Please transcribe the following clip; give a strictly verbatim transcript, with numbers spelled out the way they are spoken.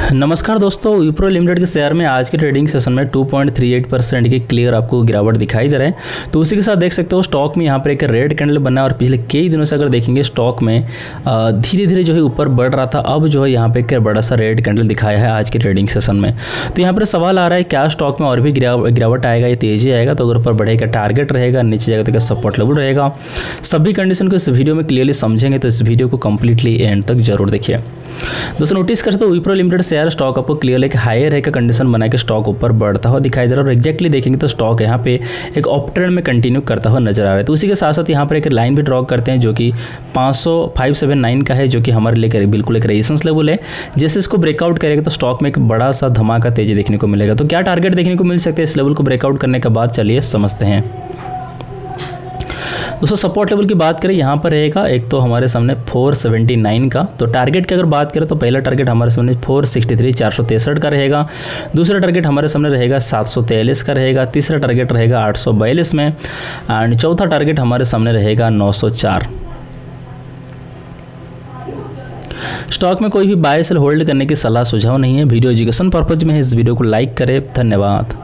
नमस्कार दोस्तों, विप्रो लिमिटेड के शेयर में आज के ट्रेडिंग सेशन में two point three eight percent की क्लियर आपको गिरावट दिखाई दे रहा है। तो उसी के साथ देख सकते हो स्टॉक में यहाँ पर एक रेड कैंडल बना है और पिछले कई दिनों से अगर देखेंगे स्टॉक में धीरे धीरे जो है ऊपर बढ़ रहा था, अब जो है यहाँ पे एक बड़ा सा रेड कैंडल दिखाया है आज के ट्रेडिंग सेशन में। तो यहाँ पर सवाल आ रहा है क्या स्टॉक में और भी गिरावट आएगा, ये तेजी आएगा? तो अगर ऊपर बढ़ेगा टारगेट रहेगा, नीचे जाएगा तो क्या सपोर्ट लेवल रहेगा? सभी कंडीशन को इस वीडियो में क्लियरली समझेंगे, तो इस वीडियो को कंप्लीटली एंड तक जरूर देखिए। दोस्तों नोटिस कर सकते हो विप्रो लिमिटेड शेयर स्टॉक आपको क्लियर एक हायर है का कंडीशन बना के स्टॉक ऊपर बढ़ता हुआ दिखाई दे रहा है और एक्जैक्टली देखेंगे तो स्टॉक यहाँ पे एक अप ट्रेंड में कंटिन्यू करता हुआ नजर आ रहा है। तो उसी के साथ साथ यहाँ पर एक लाइन भी ड्रॉ करते हैं जो कि पाँच सौ फाइव सेवन नाइन का है, जो कि हमारे लिए बिल्कुल एक रेजिस्टेंस लेवल है। जैसे इसको ब्रेकआउट करेगा तो स्टॉक में एक बड़ा सा धमाका तेजी देखने को मिलेगा। तो क्या टारगेट देखने को मिल सकते हैं इस लेवल को ब्रेकआउट करने के बाद, चलिए समझते हैं। दोस्तों सपोर्ट लेवल की बात करें यहाँ पर रहेगा एक तो हमारे सामने फोर सेवेंटी नाइन का। तो टारगेट की अगर बात करें तो पहला टारगेट हमारे सामने फोर सिक्सटी थ्री चार सौ तिरसठ का रहेगा। दूसरा टारगेट हमारे सामने रहेगा सात सौ तेईस का रहेगा। तीसरा टारगेट रहेगा आठ सौ बयालीस में एंड चौथा टारगेट हमारे सामने रहेगा नौ सौ चार। स्टॉक में कोई भी बाय सेल होल्ड करने की सलाह सुझाव नहीं है। वीडियो एजुकेशन पर्पज में है, इस वीडियो को लाइक करें। धन्यवाद।